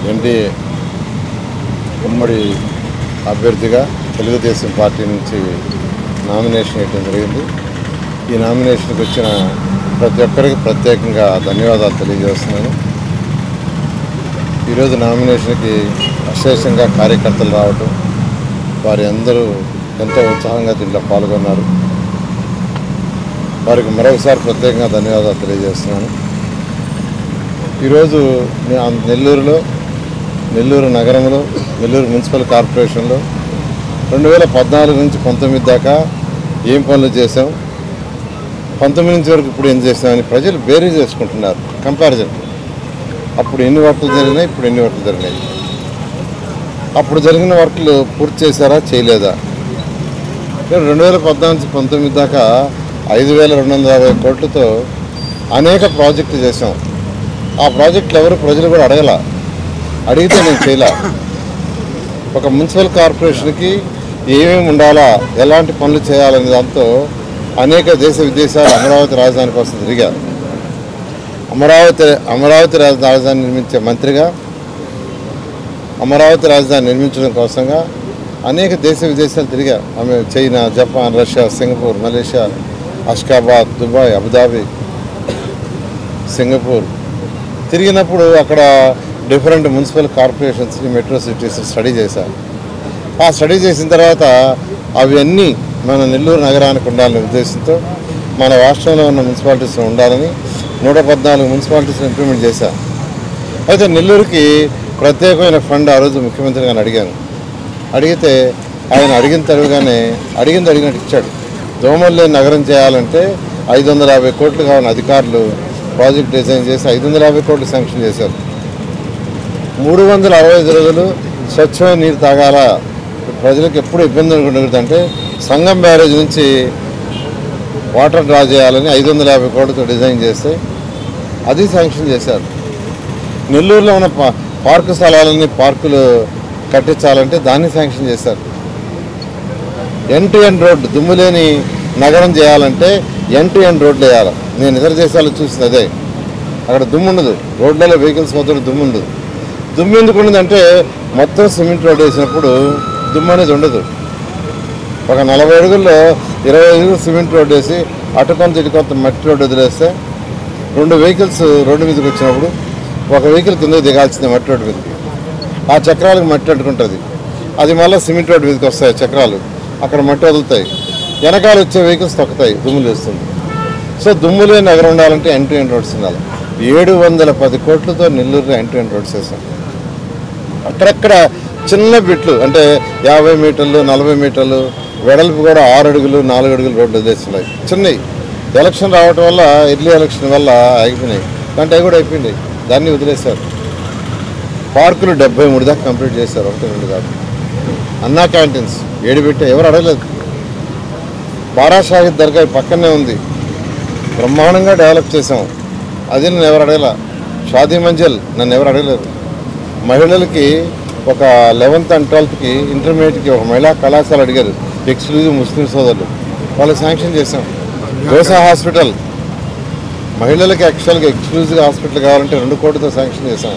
NDA ఉమ్మడి అభ్యర్థిగా Telugu Desam party నుంచి నామినేషన్ వేయడం జరిగింది. ఈ నామినేషన్కి వచ్చిన ప్రతి ఒక్కరికి ప్రత్యేకంగా ధన్యవాదాలు తెలియజేస్తున్నాను. ఈరోజు నామినేషన్కి అశేషంగా కార్యకర్తలు రావటం, వారి అందరూ ఎంతో ఉత్సాహంగా దీంట్లో పాల్గొన్నారు. వారికి మరొకసారి ప్రత్యేకంగా ధన్యవాదాలు తెలియజేస్తున్నాను. ఈరోజు నెల్లూరు నగరంలో, నెల్లూరు మున్సిపల్ కార్పొరేషన్లో 2014 నుంచి 19 దాకా ఏం పనులు చేసాం, 19 నుంచి వరకు ఇప్పుడు ఏం చేసామని ప్రజలు బేరీ చేసుకుంటున్నారు. కంపారిజన్, అప్పుడు ఎన్ని వర్కులు జరిగినాయి, ఇప్పుడు ఎన్ని వర్కులు జరిగినాయి, అప్పుడు జరిగిన వర్కులు పూర్తి చేశారా చేయలేదా. 2014 నుంచి 19 దాకా 5,250 కోట్లతో అనేక ప్రాజెక్టులు చేసాం. ఆ ప్రాజెక్టులు ఎవరు ప్రజలు కూడా అడిగితే నేను చేయలే. ఒక మున్సిపల్ కార్పొరేషన్కి ఏమేమి ఉండాలా, ఎలాంటి పనులు చేయాలనే దాంతో అనేక దేశ విదేశాలు అమరావతి రాజధాని కోసం తిరిగా. అమరావతి రాజధాని నిర్మించే మంత్రిగా అమరావతి రాజధాని నిర్మించడం కోసంగా అనేక దేశ విదేశాలు తిరిగా. China, Japan, Russia, Singapore, Malaysia, Ashgabat, Dubai, Abu Dhabi, Singapore తిరిగినప్పుడు అక్కడ డిఫరెంట్ మున్సిపల్ కార్పొరేషన్స్ని, మెట్రో సిటీస్ స్టడీ చేశారు. ఆ స్టడీ చేసిన తర్వాత అవన్నీ మన నెల్లూరు నగరానికి ఉండాలనే ఉద్దేశంతో మన రాష్ట్రంలో ఉన్న మున్సిపాలిటీస్లో ఉండాలని 114 మున్సిపాలిటీస్ని ఇంప్లిమెంట్ చేశారు. అయితే నెల్లూరుకి ప్రత్యేకమైన ఫండ్ ఆ రోజు ముఖ్యమంత్రి గారిని అడిగితే ఆయన అడిగినట్టు ఇచ్చాడు. దోమల్లేని నగరం చేయాలంటే 550 కోట్లు కావాలని అధికారులు ప్రాజెక్ట్ డిజైన్ చేసి 550 కోట్లు శాంక్షన్ చేశారు. 365 రోజులు స్వచ్ఛమైన నీరు తాగాల, ప్రజలకు ఎప్పుడు ఇబ్బంది ఉండకూడదంటే సంగం బ్యారేజ్ నుంచి వాటర్ డ్రా చేయాలని 550 కోట్లతో డిజైన్ చేస్తే అది శాంక్షన్ చేశారు. నెల్లూరులో ఉన్న పార్కు స్థలాలన్నీ పార్కులు కట్టించాలంటే దాన్ని శాంక్షన్ చేశారు. ఎండ్ రోడ్డు, దుమ్ములేని నగరం చేయాలంటే ఎండ్ రోడ్లు వేయాలి. నేను ఇతర దేశాలు చూసింది అదే. అక్కడ దుమ్ము ఉండదు, రోడ్లలో వెహికల్స్ మొత్తం దుమ్ము ఉండదు. దుమ్ము ఎందుకు ఉండదంటే మొత్తం సిమెంట్ రోడ్ వేసినప్పుడు దుమ్ము అనేది ఉండదు. ఒక 40 అడుగుల్లో 20 అడుగులు సిమెంట్ రోడ్ వేసి అటు కొంత ఇటు కొంత మట్టి రోడ్డు వదిలేస్తే 2 వెహికల్స్ రోడ్డు మీదకి వచ్చినప్పుడు ఒక వెహికల్ కిందకి దిగాల్సిందే మట్టి రోడ్డు మీదకి. ఆ చక్రాలకు మట్టి అంటుకుంటుంది. అది మళ్ళీ సిమెంట్ రోడ్డు మీదకి వస్తాయి చక్రాలు, అక్కడ మట్టి వదులుతాయి. వెనకాల వచ్చే వెహికల్స్ తొక్కుతాయి, దుమ్ములు వేస్తుంది. సో దుమ్ములే నగరం ఉండాలంటే ఎండ్ రోడ్స్ ఉండాలి. 710 కోట్లతో నెల్లూరులో ఎండ్ రోడ్స్ వేసాం. అక్కడక్కడ చిన్న బిట్లు అంటే 50 మీటర్లు, 40 మీటర్లు వెడల్పు కూడా 6 అడుగులు, 4 అడుగులు రోడ్లు వదిలేస్తున్నాయి. చిన్నవి ఎలక్షన్ రావటం వల్ల, ఎర్లీ ఎలక్షన్ వల్ల ఆగిపోయినాయి. అంటే అవి కూడా అయిపోయింది, దాన్ని వదిలేశారు. పార్కులు 73 దాకా కంప్లీట్ చేశారు, 1-2 కాదు. అన్నా క్యాంటీన్స్ 7 పెట్టే, ఎవరు అడగలేదు. బారా షాహిద్ దర్గా పక్కనే ఉంది, బ్రహ్మాండంగా డెవలప్ చేసాం. అది నన్ను ఎవరు అడగల. షాదీ మంజిల్ నన్ను ఎవరు అడగలేదు. మహిళలకి ఒక 11th and 12th ఇంటర్మీడియట్కి ఒక మహిళా కళాశాల అడిగారు, ఎక్స్క్లూజివ్ ముస్లిం సోదరులు, వాళ్ళకి శాంక్షన్ చేసాం. దోసా హాస్పిటల్ మహిళలకి యాక్చువల్గా ఎక్స్క్లూజివ్ హాస్పిటల్ కావాలంటే 2 కోట్లతో శాంక్షన్ చేసాం.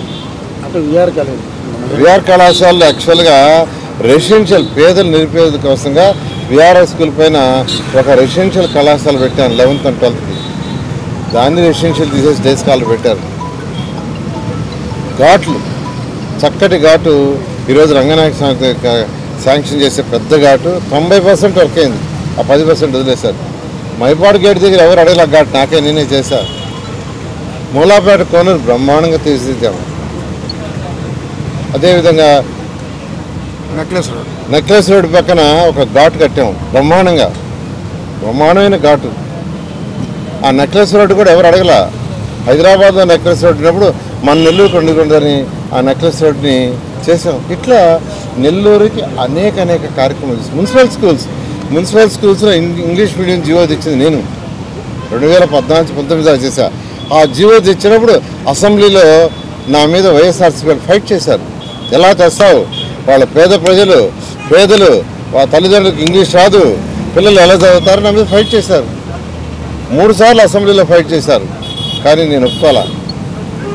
విఆర్ కళాశాలలో యాక్చువల్గా రెసిడెన్షియల్ పేదలు, నిరుపేదల కోసంగా విఆర్ఎస్ స్కూల్ పైన ఒక రెసిడెన్షియల్ కళాశాల పెట్టాను 11th and 12th. దాన్ని రెసిడెన్షియల్ తీసేసి డే స్కాలర్ పెట్టారు. ఘాట్లు, చక్కటి ఘాటు ఈరోజు రంగనాయక శాంక్షన్ చేసే పెద్ద ఘాటు 90% వర్క్ అయింది. ఆ 10% వదిలేశారు. మైపాడు గేట్ దగ్గర ఎవరు అడగల ఘాట్, నేనే చేశా. మూలాపేట కోనూరు బ్రహ్మాండంగా తీర్చిదిద్దాము. అదేవిధంగా నెక్లెస్ రోడ్ పక్కన ఒక ఘాట్ కట్టాము, బ్రహ్మాండమైన ఘాటు. ఆ నెక్లెస్ రోడ్డు కూడా ఎవరు అడగల. హైదరాబాద్లో నెక్లెస్ రోడ్డు ఉన్నప్పుడు మన నెల్లూరు కొండని ఆ నెక్లెస్ రోడ్ని చేసాం. ఇట్లా నెల్లూరుకి అనేక కార్యక్రమాలు చేసాం. మున్సిపల్ స్కూల్స్లో ఇంగ్లీష్ మీడియం జీవో తెచ్చింది నేను 2014-19 చేశా. ఆ జీవో తెచ్చినప్పుడు అసెంబ్లీలో నా మీద వైఎస్ఆర్సీపీ ఫైట్ చేశారు. ఎలా తెస్తావు, వాళ్ళ పేదలు వాళ్ళ తల్లిదండ్రులకు ఇంగ్లీష్ రాదు, పిల్లలు ఎలా చదువుతారు, నా మీద ఫైట్ చేశారు. 3 సార్లు అసెంబ్లీలో ఫైట్ చేశారు. కానీ నేను ఒప్పుకోవాలా.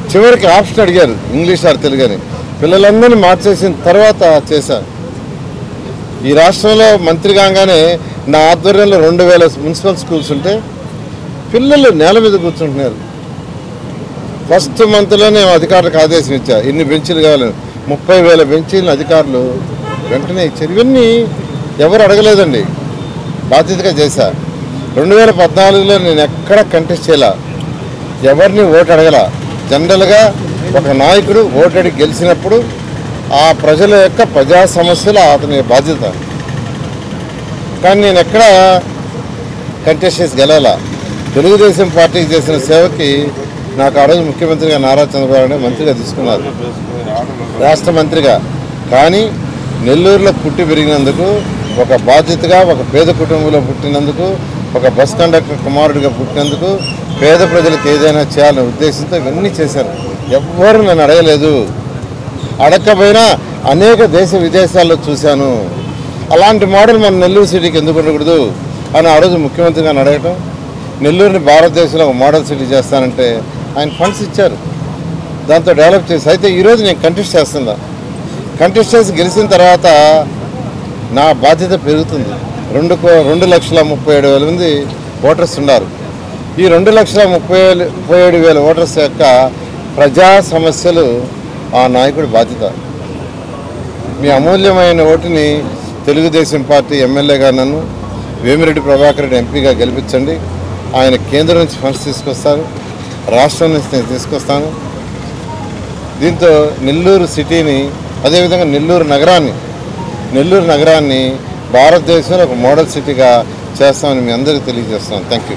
చివరికి ఆప్షన్ అడిగారు ఇంగ్లీష్ ఆర్ తెలుగు అని. పిల్లలందరినీ మార్చేసిన తర్వాత చేశారు. ఈ రాష్ట్రంలో మంత్రి కాగానే నా ఆధ్వర్యంలో 2000 మున్సిపల్ స్కూల్స్ ఉంటే పిల్లలు నేల మీద కూర్చుంటున్నారు. ఫస్ట్ మంత్లోనే అధికారులకు ఆదేశం ఇచ్చా, ఇన్ని బెంచీలు కావాలని. 30,000 బెంచీలను అధికారులు వెంటనే ఇచ్చారు. ఇవన్నీ ఎవరు అడగలేదండి, బాధ్యతగా చేశా. 2014లో నేను ఎక్కడ కంటెస్ట్ చేయలే, ఎవరిని ఓటు అడగల. జనరల్గా ఒక నాయకుడు ఓటు అడిగి గెలిచినప్పుడు ఆ ప్రజల యొక్క ప్రజా సమస్యలు అతని బాధ్యత. కానీ నేను ఎక్కడ కంటెస్ట్ చేసి గెలాల. తెలుగుదేశం పార్టీకి చేసిన సేవకి నాకు ఆ రోజు ముఖ్యమంత్రిగా నారా చంద్రబాబు నాయుడు మంత్రిగా తీసుకున్నారు, రాష్ట్ర మంత్రిగా. కానీ నెల్లూరులో పుట్టి పెరిగినందుకు, ఒక బాధ్యతగా ఒక పేద కుటుంబంలో పుట్టినందుకు, ఒక బస్ కండక్టర్ కుమారుడిగా పుట్టినందుకు, పేద ప్రజలకు ఏదైనా చేయాలనే ఉద్దేశంతో ఇవన్నీ చేశారు. ఎవ్వరూ నన్ను అడగలేదు. అడగకపోయినా అనేక దేశ విదేశాల్లో చూశాను. అలాంటి మోడల్ మన నెల్లూరు సిటీకి ఎందుకు ఉండకూడదు అని ఆ రోజు ముఖ్యమంత్రిగా అడగటం. నెల్లూరుని భారతదేశంలో ఒక మోడల్ సిటీ చేస్తానంటే ఆయన ఫండ్స్ ఇచ్చారు, దాంతో డెవలప్ చేసి. అయితే ఈరోజు నేను కంటెస్ట్ చేస్తున్నా. కంటెస్ట్ చేసి గెలిచిన తర్వాత నా బాధ్యత పెరుగుతుంది. 2,37,000 మంది ఓటర్స్ ఉన్నారు. ఈ 2,37,000 ఓటర్స్ యొక్క ప్రజా సమస్యలు ఆ నాయకుడి బాధ్యత. మీ అమూల్యమైన ఓటుని తెలుగుదేశం పార్టీ ఎమ్మెల్యేగా నన్ను వేమిరెడ్డి ప్రభాకర్ రెడ్డి ఎంపీగా గెలిపించండి. ఆయన కేంద్రం నుంచి ఫండ్స్ తీసుకొస్తారు, రాష్ట్రం నుంచి నేను తీసుకొస్తాను. దీంతో నెల్లూరు సిటీని, అదేవిధంగా నెల్లూరు నగరాన్ని భారతదేశంలో ఒక మోడల్ సిటీగా చేస్తామని మీ అందరికీ తెలియజేస్తున్నాను. Thank you.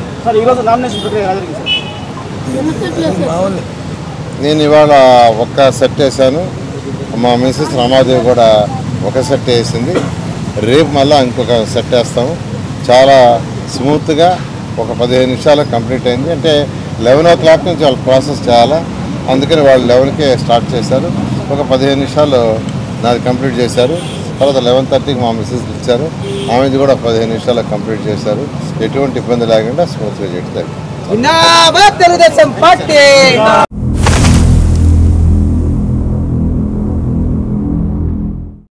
నేను ఇవాళ ఒక్క సెట్ వేసాను, మా మిసెస్ రమాదేవి కూడా ఒక సెట్ వేసింది. రేపు మళ్ళీ ఇంకొక సెట్ వేస్తాము. చాలా స్మూత్గా ఒక 15 నిమిషాలు కంప్లీట్ అయింది. అంటే 11 o'clock నుంచి వాళ్ళు ప్రాసెస్ చేయాలా, అందుకని వాళ్ళు 11కే స్టార్ట్ చేశారు. ఒక 15 నిమిషాలు నాది కంప్లీట్ చేశారు. తర్వాత 11:30కి మా మిసెస్ ఇచ్చారు, ఆమెది కూడా 15 నిమిషాలు కంప్లీట్ చేశారు. ఎటువంటి ఇబ్బంది లేకుండా స్మూత్గా చేయడం.